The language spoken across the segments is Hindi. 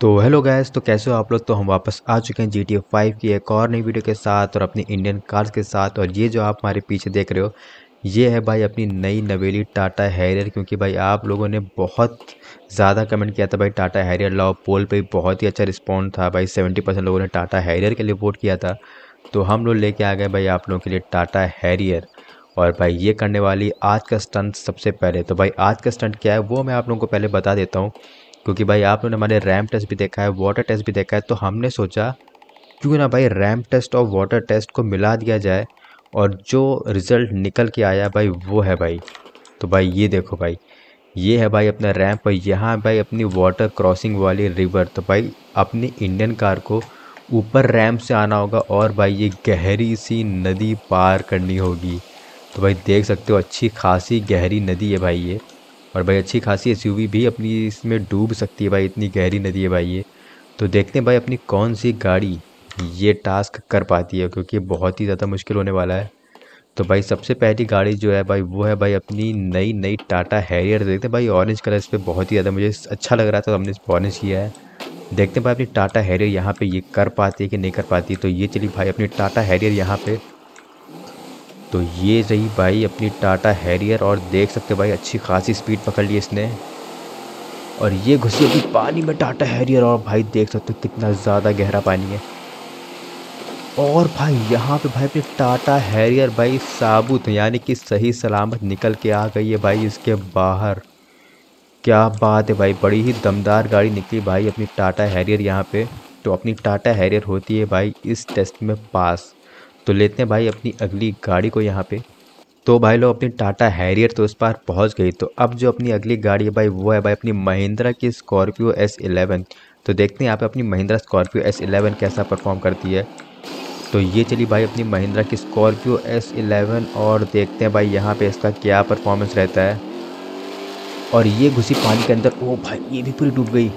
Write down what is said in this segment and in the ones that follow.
तो हेलो गैस, तो कैसे हो आप लोग। तो हम वापस आ चुके हैं GTA 5 की एक और नई वीडियो के साथ और अपनी इंडियन कार्स के साथ। और ये जो आप हमारे पीछे देख रहे हो ये है भाई अपनी नई नवेली टाटा हैरियर। क्योंकि भाई आप लोगों ने बहुत ज़्यादा कमेंट किया था भाई टाटा हैरियर लाओ। पोल पे बहुत ही अच्छा रिस्पॉन्स था भाई, 70% लोगों ने टाटा हैरियर के लिए वोट किया था। तो हम लोग लेके आ गए भाई आप लोगों के लिए टाटा हैरियर। और भाई ये करने वाली आज का स्टंट सबसे पहले। तो भाई आज का स्टंट क्या है वो मैं आप लोगों को पहले बता देता हूँ। क्योंकि भाई आप लोगों ने हमारे रैम टेस्ट भी देखा है, वाटर टेस्ट भी देखा है, तो हमने सोचा क्यों ना भाई रैम टेस्ट और वाटर टेस्ट को मिला दिया जाए। और जो रिज़ल्ट निकल के आया भाई वो है भाई, तो भाई ये देखो भाई, ये है भाई अपना रैम्प। और यहाँ भाई अपनी वाटर क्रॉसिंग वाली रिवर। तो भाई अपनी इंडियन कार को ऊपर रैम्प से आना होगा और भाई ये गहरी सी नदी पार करनी होगी। तो भाई देख सकते हो अच्छी खासी गहरी नदी है भाई ये। और भाई अच्छी खासी एसयूवी भी अपनी इसमें डूब सकती है भाई, इतनी गहरी नदी है भाई ये। तो देखते हैं भाई अपनी कौन सी गाड़ी ये टास्क कर पाती है, क्योंकि बहुत ही ज़्यादा मुश्किल होने वाला है। तो भाई सबसे पहली गाड़ी जो है भाई वो है भाई अपनी नई नई टाटा हैरियर। देखते हैं भाई ऑरेंज कलर इस पर बहुत ही ज़्यादा मुझे अच्छा लग रहा था तो हमने इस पर ऑरेंज किया है। देखते हैं भाई अपनी टाटा हैरियर यहाँ पे ये कर पाती है कि नहीं कर पाती। तो ये चली भाई अपनी टाटा हैरियर यहाँ पे। तो ये रही भाई अपनी टाटा हैरियर और देख सकते हो भाई अच्छी खासी स्पीड पकड़ ली इसने। और ये घुसी अभी पानी में टाटा हैरियर। और भाई देख सकते हो कितना ज़्यादा गहरा पानी है। और भाई यहाँ पे भाई अपनी टाटा हैरियर भाई साबुत यानी कि सही सलामत निकल के आ गई है भाई इसके बाहर। क्या बात है भाई, बड़ी ही दमदार गाड़ी निकली भाई अपनी टाटा हैरियर यहाँ पे। तो अपनी टाटा हैरियर होती है भाई इस टेस्ट में पास। तो लेते हैं भाई अपनी अगली गाड़ी को यहाँ पे। तो भाई लोग अपनी टाटा हैरियर तो उस पार पहुँच गई। तो अब जो अपनी अगली गाड़ी है भाई वो है भाई अपनी महिंद्रा की स्कॉर्पियो S11। तो देखते हैं यहाँ पे अपनी महिंद्रा स्कॉर्पियो S11 कैसा परफॉर्म करती है। तो ये चली भाई अपनी महिंद्रा की स्कॉर्पियो S11 और देखते हैं भाई यहाँ पे इसका क्या परफॉर्मेंस रहता है। और ये घुसी पानी के अंदर। ओ भाई ये भी पूरी डूब गई।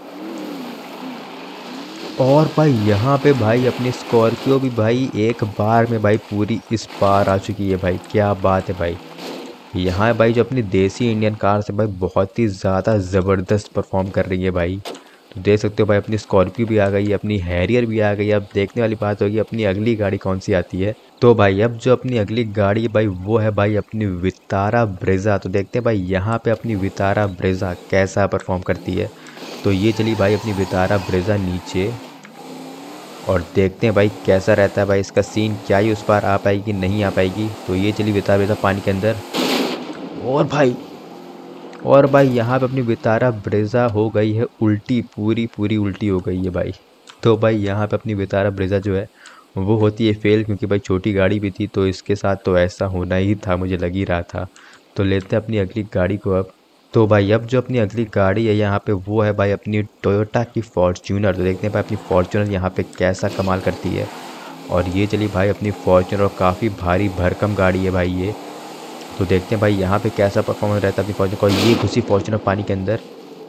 और भाई यहाँ पे भाई अपनी स्कॉर्पियो भी भाई एक बार में भाई पूरी इस पार आ चुकी है भाई। क्या बात है भाई, यहाँ भाई जो अपनी देसी इंडियन कार से भाई बहुत ही ज़्यादा ज़बरदस्त परफॉर्म कर रही है भाई। तो देख सकते हो भाई अपनी स्कॉर्पियो भी आ गई, अपनी हैरियर भी आ गई। अब देखने वाली बात होगी अपनी अगली गाड़ी कौन सी आती है। तो भाई अब जो अपनी अगली गाड़ी है भाई वो है भाई अपनी वितारा ब्रेज़ा। तो देखते हैं भाई यहाँ पे अपनी वितारा ब्रेज़ा कैसा परफॉर्म करती है। तो ये चली भाई अपनी वितारा ब्रेज़ा नीचे और देखते हैं भाई कैसा रहता है भाई इसका सीन। क्या ही उस पार आ पाएगी नहीं आ पाएगी। तो ये चली वितारा ब्रेज़ा पानी के अंदर। और भाई यहाँ पे अपनी वितारा ब्रेज़ा हो गई है उल्टी, पूरी पूरी उल्टी हो गई है भाई। तो भाई यहाँ पे अपनी वितारा ब्रेज़ा जो है वो होती है फेल, क्योंकि भाई छोटी गाड़ी भी थी तो इसके साथ तो ऐसा होना ही था, मुझे लग ही रहा था। तो लेते हैं अपनी अगली गाड़ी को अब। तो भाई अब जो अपनी अगली गाड़ी है यहाँ पे वो है भाई अपनी टोयोटा की फॉर्च्यूनर। तो देखते हैं भाई अपनी फॉर्च्यूनर यहाँ पे कैसा कमाल करती है। और ये चली भाई अपनी फॉर्च्यूनर और काफ़ी भारी भरकम गाड़ी है भाई ये। तो देखते हैं भाई यहाँ पे कैसा परफॉर्मेंस रहता है अपनी फॉर्च्यूनर का। ये घुसी फॉर्च्यूनर पानी के अंदर।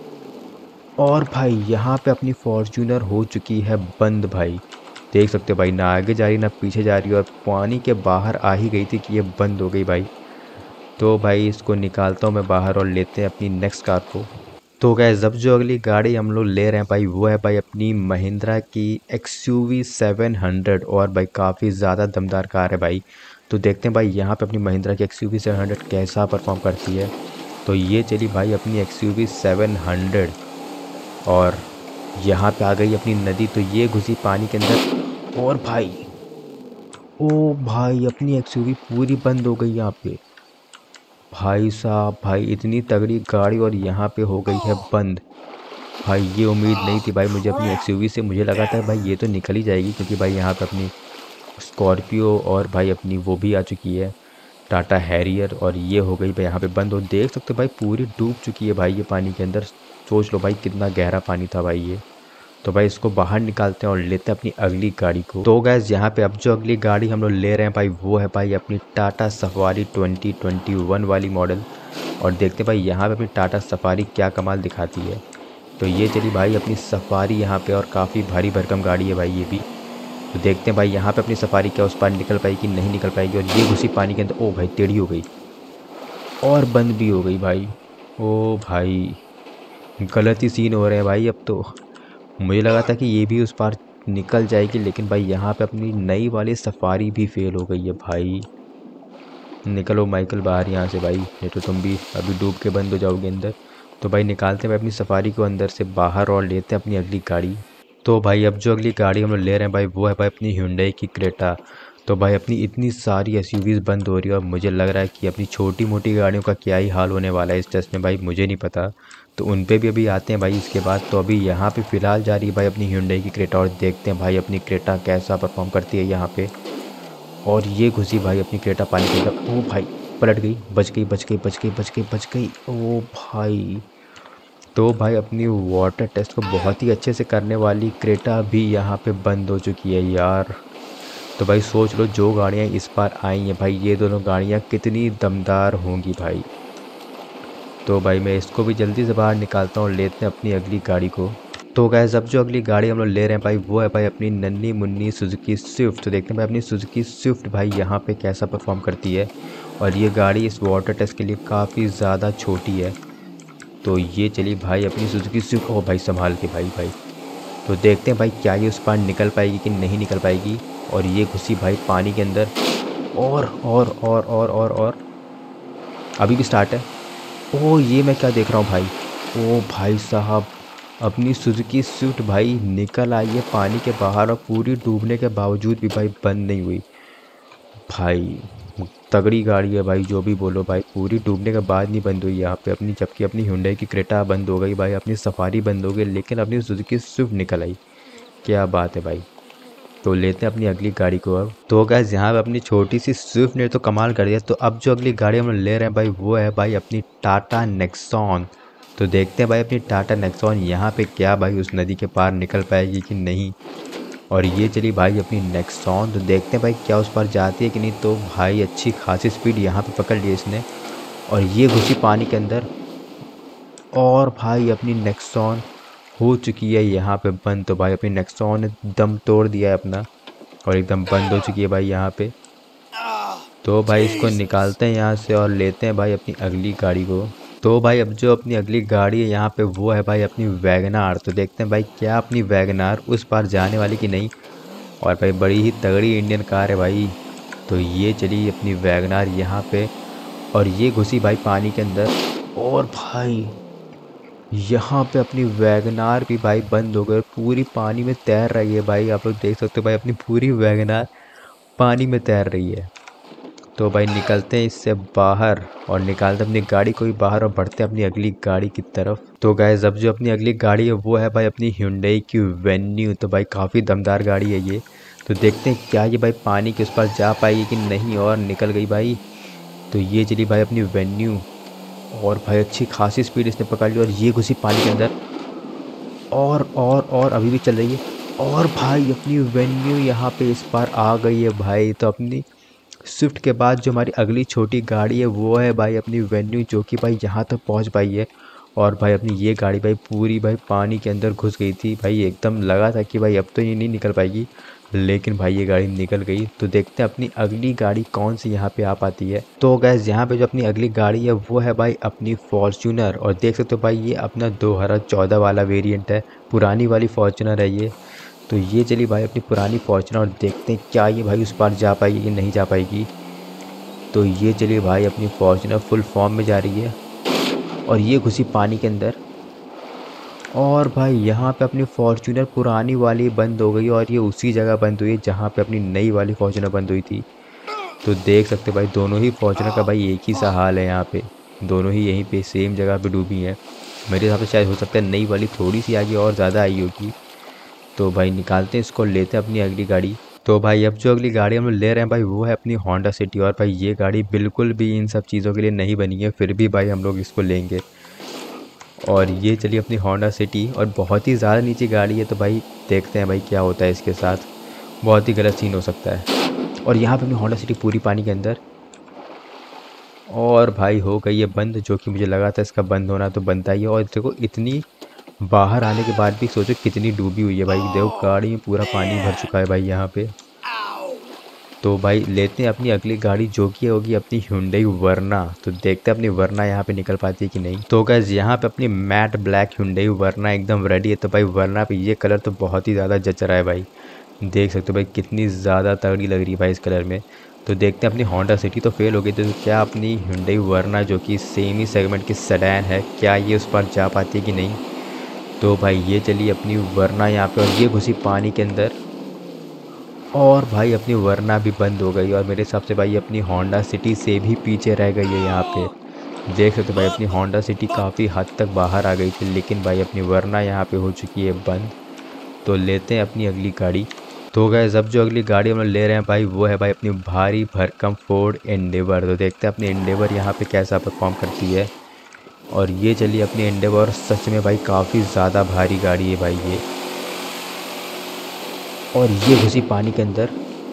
और भाई यहाँ पे अपनी फॉर्च्यूनर हो चुकी है बंद भाई। देख सकते हो भाई ना आगे जा रही ना पीछे जा रही, और पानी के बाहर आ ही गई थी कि ये बंद हो गई भाई। तो भाई इसको निकालता हूँ मैं बाहर और लेते हैं अपनी नेक्स्ट कार को। तो गैस अब जो अगली गाड़ी हम लोग ले रहे हैं भाई वो है भाई अपनी महिंद्रा की XUV 700। और भाई काफ़ी ज़्यादा दमदार कार है भाई। तो देखते हैं भाई यहाँ पे अपनी महिंद्रा की XUV 700 कैसा परफॉर्म करती है। तो ये चली भाई अपनी XUV 700 और यहाँ पे आ गई अपनी नदी। तो ये घुसी पानी के अंदर। और भाई ओ भाई अपनी XUV पूरी बंद हो गई यहाँ पे। भाई साहब भाई इतनी तगड़ी गाड़ी और यहाँ पे हो गई है बंद। भाई ये उम्मीद नहीं थी भाई मुझे अपनी XUV से। मुझे लगा था भाई ये तो निकल ही जाएगी, क्योंकि भाई यहाँ पे अपनी स्कॉर्पियो और भाई अपनी वो भी आ चुकी है टाटा हैरियर। और ये हो गई भाई यहाँ पे बंद। और देख सकते हो भाई पूरी डूब चुकी है भाई ये पानी के अंदर। सोच लो भाई कितना गहरा पानी था भाई ये। तो भाई इसको बाहर निकालते हैं और लेते हैं अपनी अगली गाड़ी को। तो गैस यहाँ पे अब जो अगली गाड़ी हम लोग ले रहे हैं भाई वो है भाई अपनी टाटा सफारी 2021 वाली मॉडल। और देखते हैं भाई यहाँ पे अपनी टाटा सफारी क्या कमाल दिखाती है। तो ये चली भाई अपनी सफारी यहाँ पे, और काफ़ी भारी भरकम गाड़ी है भाई ये भी। तो देखते हैं भाई यहाँ पे अपनी सफारी क्या उस पार निकल पाएगी कि नहीं निकल पाएगी। और ये घुसी पानी के अंदर। ओ भाई टेढ़ी हो गई और बंद भी हो गई भाई। ओ भाई गलत ही सीन हो रहे हैं भाई अब तो। मुझे लगा था कि ये भी उस पार निकल जाएगी, लेकिन भाई यहाँ पे अपनी नई वाली सफारी भी फेल हो गई है भाई। निकलो माइकल बाहर यहाँ से भाई, नहीं तो तुम भी अभी डूब के बंद हो जाओगे अंदर। तो भाई निकालते हैं भाई अपनी सफारी को अंदर से बाहर और लेते हैं अपनी अगली गाड़ी। तो भाई अब जो अगली गाड़ी हम लोग ले रहे हैं भाई वो है भाई अपनी Hyundai की क्रेटा। तो भाई अपनी इतनी सारी एसयूवीज़ बंद हो रही है और मुझे लग रहा है कि अपनी छोटी मोटी गाड़ियों का क्या ही हाल होने वाला है इस टेस्ट में भाई, मुझे नहीं पता। तो उन पे भी अभी आते हैं भाई इसके बाद। तो अभी यहाँ पे फ़िलहाल जा रही है भाई अपनी Hyundai की क्रेटा और देखते हैं भाई अपनी क्रेटा कैसा परफॉर्म करती है यहाँ पे। और ये घुसी भाई अपनी क्रेटा पानी के अंदर। ओ भाई पलट गई, बच गई बच गई बच गई बच गई बच गई। ओ भाई, तो भाई अपनी वाटर टेस्ट को बहुत ही अच्छे से करने वाली क्रेटा भी यहाँ पे बंद हो चुकी है यार। तो भाई सोच लो जो गाड़ियाँ इस बार आई हैं भाई, ये दोनों गाड़ियाँ कितनी दमदार होंगी भाई। तो भाई मैं इसको भी जल्दी से बाहर निकालता हूँ, लेते हैं अपनी अगली गाड़ी को। तो गैस अब जो अगली गाड़ी हम लोग ले रहे हैं भाई वो है भाई अपनी नन्ही मुन्नी सुजुकी स्विफ्ट। तो देखते हैं भाई अपनी सुजुकी स्विफ्ट भाई यहाँ पे कैसा परफॉर्म करती है। और ये गाड़ी इस वाटर टेस्ट के लिए काफ़ी ज़्यादा छोटी है। तो ये चली भाई अपनी सुजुकी स्विफ्ट। ओ भाई संभाल के भाई। तो देखते हैं भाई क्या ये उस पार निकल पाएगी कि नहीं निकल पाएगी। और ये घुसी भाई पानी के अंदर। और अभी भी स्टार्ट है। ओ ये मैं क्या देख रहा हूँ भाई। ओ भाई साहब, अपनी सुजुकी स्विफ्ट भाई निकल आई है पानी के बाहर और पूरी डूबने के बावजूद भी भाई बंद नहीं हुई भाई। तगड़ी गाड़ी है भाई, जो भी बोलो भाई, पूरी डूबने के बाद नहीं बंद हुई यहाँ पे अपनी। जबकि अपनी Hyundai की क्रेटा बंद हो गई भाई, अपनी सफारी बंद हो गई, लेकिन अपनी सुजुकी स्विफ्ट निकल आई। क्या बात है भाई। तो लेते हैं अपनी अगली गाड़ी को अब। तो गैस यहाँ पे अपनी छोटी सी स्विफ्ट ने तो कमाल कर दिया। तो अब जो अगली गाड़ी हम ले रहे हैं भाई वो है भाई अपनी टाटा नेक्सॉन। तो देखते हैं भाई अपनी टाटा नेक्सॉन यहाँ पे क्या भाई उस नदी के पार निकल पाएगी कि नहीं। और ये चली भाई अपनी नेक्सॉन। तो देखते हैं भाई क्या उस पर जाती है कि नहीं। तो भाई अच्छी खासी स्पीड यहाँ पे पकड़ ली इसने और ये घुसी पानी के अंदर। और भाई अपनी नेक्सॉन हो चुकी है यहाँ पे बंद। तो भाई अपनी नेक्सॉन ने दम तोड़ दिया है अपना और एकदम बंद हो चुकी है भाई यहाँ पे। तो भाई इसको निकालते हैं यहाँ से और लेते हैं भाई अपनी अगली गाड़ी को। तो भाई अब जो अपनी अगली गाड़ी है यहाँ पे वो है भाई अपनी वैगनार। तो देखते हैं भाई क्या अपनी वैगनार उस पार जाने वाली कि नहीं। और भाई बड़ी ही तगड़ी इंडियन कार है भाई। तो ये चली अपनी वैगनार यहाँ पे और ये घुसी भाई पानी के अंदर। और भाई यहाँ पे अपनी वैगनार भी भाई बंद हो गई, पूरी पानी में तैर रही है भाई। आप लोग देख सकते हो भाई अपनी पूरी वैगनार पानी में तैर रही है। तो भाई निकलते हैं इससे बाहर और निकालते अपनी गाड़ी को भी बाहर और बढ़ते हैं अपनी अगली गाड़ी की तरफ। तो गाइस अब जो अपनी अगली गाड़ी है वो है भाई अपनी Hyundai की वेन्यू। तो भाई काफ़ी दमदार गाड़ी है ये। तो देखते हैं क्या ये भाई पानी के उस पार जा पाएगी कि नहीं। और निकल गई भाई। तो ये चली भाई अपनी वेन्यू और भाई अच्छी खासी स्पीड इसने पकड़ ली और ये घुसी पानी के अंदर। और अभी भी चल रही है। और भाई अपनी वेन्यू यहाँ पे इस बार आ गई है भाई। तो अपनी स्विफ्ट के बाद जो हमारी अगली छोटी गाड़ी है वो है भाई अपनी वेन्यू, जो कि भाई यहाँ तक पहुँच पाई है। और भाई अपनी ये गाड़ी भाई पूरी भाई पानी के अंदर घुस गई थी भाई, एकदम लगा था कि भाई अब तो ये नहीं निकल पाएगी, लेकिन भाई ये गाड़ी निकल गई। तो देखते हैं अपनी अगली गाड़ी कौन सी यहाँ पे आ पाती है। तो गैस यहाँ पे जो अपनी अगली गाड़ी है वो है भाई अपनी फॉर्च्यूनर। और देख सकते हो भाई ये अपना 2014 वाला वेरिएंट है, पुरानी वाली फॉर्च्यूनर है ये। तो ये चली भाई अपनी पुरानी फॉर्च्यूनर और देखते हैं क्या ये भाई उस पार जा पाएगी कि नहीं जा पाएगी। तो ये चलिए भाई अपनी फॉर्च्यूनर फुल फॉर्म में जा रही है और ये घुसी पानी के अंदर। और भाई यहाँ पे अपनी फॉर्च्यूनर पुरानी वाली बंद हो गई और ये उसी जगह बंद हुई है जहाँ पे अपनी नई वाली फॉर्च्यूनर बंद हुई थी। तो देख सकते भाई दोनों ही फॉर्च्यूनर का भाई एक ही सा हाल है यहाँ पे, दोनों ही यहीं पे सेम जगह पे डूबी हैं। मेरे हिसाब से शायद हो सकता है नई वाली थोड़ी सी आगे और ज़्यादा आई होगी। तो भाई निकालते हैं इसको, लेते हैं अपनी अगली गाड़ी। तो भाई अब जो अगली गाड़ी हम लोग ले रहे हैं भाई वो है अपनी होंडा सिटी। और भाई ये गाड़ी बिल्कुल भी इन सब चीज़ों के लिए नहीं बनी है, फिर भी भाई हम लोग इसको लेंगे। और ये चली अपनी होंडा सिटी और बहुत ही ज़्यादा नीचे गाड़ी है। तो भाई देखते हैं भाई क्या होता है इसके साथ, बहुत ही गलत सीन हो सकता है। और यहाँ पे अपनी होंडा सिटी पूरी पानी के अंदर और भाई हो गई है बंद, जो कि मुझे लगा था इसका बंद होना तो बनता ही है। और देखो इतनी बाहर आने के बाद भी सोचो कितनी डूबी हुई है भाई। देखो गाड़ी में पूरा पानी भर चुका है भाई यहाँ पे। तो भाई लेते हैं अपनी अगली गाड़ी जो कि होगी अपनी Hyundai Verna। तो देखते हैं अपनी Verna यहाँ पे निकल पाती है कि नहीं। तो गाइस यहाँ पे अपनी मैट ब्लैक Hyundai Verna एकदम रेडी है। तो भाई Verna पे ये कलर तो बहुत ही ज़्यादा जच रहा है भाई, देख सकते हो भाई कितनी ज़्यादा तगड़ी लग रही है भाई इस कलर में। तो देखते हैं अपनी होंडा सिटी तो फेल हो गई, तो क्या अपनी Hyundai Verna जो कि सेम ही सेगमेंट की सेडान है, क्या ये उस पर जा पाती है कि नहीं। तो भाई ये चली अपनी Verna यहाँ पे, और ये घुसी पानी के अंदर, और भाई अपनी Verna भी बंद हो गई। और मेरे हिसाब से भाई अपनी होंडा सिटी से भी पीछे रह गई है यहाँ पे। देख सकते हो भाई अपनी होंडा सिटी काफ़ी हद तक बाहर आ गई थी, लेकिन भाई अपनी Verna यहाँ पे हो चुकी है बंद। तो लेते हैं अपनी अगली गाड़ी। तो गाइस अब जो अगली गाड़ी हम लोग ले रहे हैं भाई वो है भाई अपनी भारी भरकम फोर्ड एंडेवर। तो देखते हैं अपनी एंडेवर यहाँ पे कैसा परफॉर्म करती है। और ये चली अपनी एंडेवर, सच में भाई काफ़ी ज़्यादा भारी गाड़ी है भाई ये। और ये घुसी पानी के अंदर,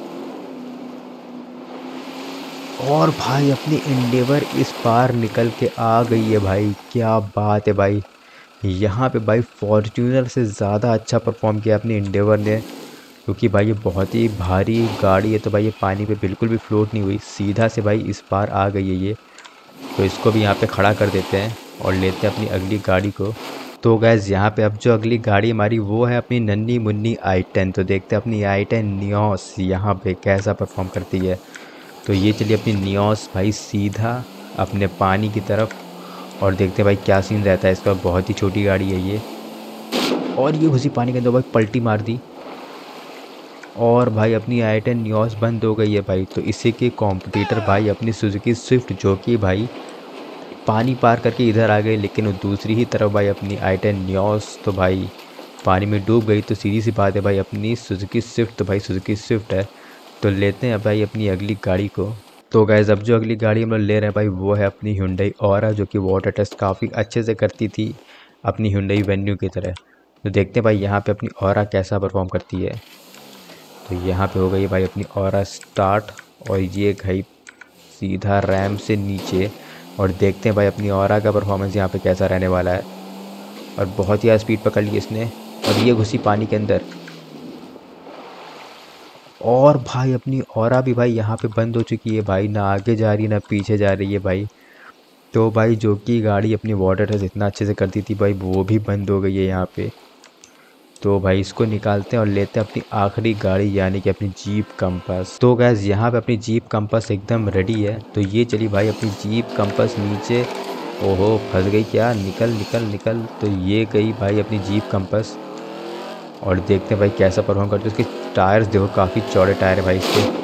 और भाई अपनी एंडेवर इस पार निकल के आ गई है भाई, क्या बात है भाई। यहाँ पे भाई फॉर्च्यूनर से ज़्यादा अच्छा परफॉर्म किया अपनी एंडेवर ने, क्योंकि भाई ये बहुत ही भारी गाड़ी है। तो भाई ये पानी पे बिल्कुल भी फ्लोट नहीं हुई, सीधा से भाई इस पार आ गई है ये। तो इसको भी यहाँ पे खड़ा कर देते हैं और लेते हैं अपनी अगली गाड़ी को। तो गैस यहाँ पे अब जो अगली गाड़ी हमारी वो है अपनी नन्ही मुन्नी i10। तो देखते हैं अपनी i10 नियोस यहाँ पे कैसा परफॉर्म करती है। तो ये चलिए अपनी नियोस भाई सीधा अपने पानी की तरफ, और देखते हैं भाई क्या सीन रहता है इसका। बहुत ही छोटी गाड़ी है ये, और ये उसी पानी के अंदर भाई पलटी मार दी, और भाई अपनी i10 नियोस बंद हो गई है भाई। तो इसी के कॉम्पिटिटर भाई अपनी सुजुकी स्विफ्ट जो कि भाई पानी पार करके इधर आ गई, लेकिन वो दूसरी ही तरफ भाई अपनी i10 नियोस तो भाई पानी में डूब गई। तो सीधी सी बात है भाई अपनी सुजुकी स्विफ्ट तो भाई सुजुकी स्विफ्ट है। तो लेते हैं भाई अपनी अगली गाड़ी को। तो गाइस अब जो अगली गाड़ी हम लोग ले रहे हैं भाई वो है अपनी Hyundai Aura, जो कि वाटर टेस्ट काफ़ी अच्छे से करती थी अपनी Hyundai Venue की तरह। तो देखते हैं भाई यहाँ पे अपनी Aura कैसा परफॉर्म करती है। तो यहाँ पे हो गई भाई अपनी Aura स्टार्ट, और ये गई सीधा रैम से नीचे। और देखते हैं भाई अपनी Aura का परफॉर्मेंस यहाँ पे कैसा रहने वाला है। और बहुत ही स्पीड पकड़ ली इसने, और ये घुसी पानी के अंदर, और भाई अपनी Aura भी भाई यहाँ पे बंद हो चुकी है भाई, ना आगे जा रही है ना पीछे जा रही है भाई। तो भाई जो कि गाड़ी अपनी वाटर टेस्ट इतना अच्छे से करती थी भाई वो भी बंद हो गई है यहाँ पे। तो भाई इसको निकालते हैं और लेते हैं अपनी आखिरी गाड़ी यानी कि अपनी जीप कंपास। तो गैस यहाँ पे अपनी जीप कंपास एकदम रेडी है। तो ये चली भाई अपनी जीप कंपास नीचे, ओहो फंस गई क्या, निकल निकल निकल। तो ये गई भाई अपनी जीप कंपास, और देखते हैं भाई कैसा परफॉर्म करते हैं। उसके टायर्स देखो काफ़ी चौड़े टायर है भाई इसके।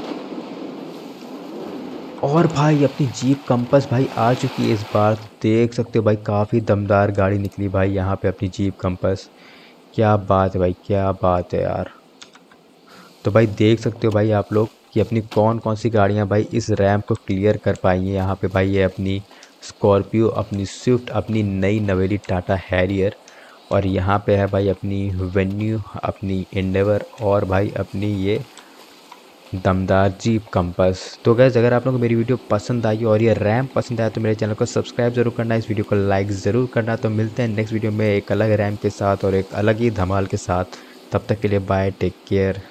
और भाई अपनी जीप कंपास भाई आ चुकी है इस बार, देख सकते हो भाई काफ़ी दमदार गाड़ी निकली भाई यहाँ पे अपनी जीप कंपास। क्या बात है भाई, क्या बात है यार। तो भाई देख सकते हो भाई आप लोग कि अपनी कौन कौन सी गाड़ियाँ भाई इस रैम्प को क्लियर कर पाई हैं। यहाँ पे भाई ये अपनी स्कॉर्पियो, अपनी स्विफ्ट, अपनी नई नवेली टाटा हैरियर, और यहाँ पे है भाई अपनी वेन्यू, अपनी एंडेवर, और भाई अपनी ये दमदार जीप कंपास। तो गैस अगर आप लोगों को मेरी वीडियो पसंद आई और ये रैम्प पसंद आया तो मेरे चैनल को सब्सक्राइब जरूर करना, इस वीडियो को लाइक ज़रूर करना। तो मिलते हैं नेक्स्ट वीडियो में एक अलग रैम्प के साथ और एक अलग ही धमाल के साथ। तब तक के लिए बाय, टेक केयर।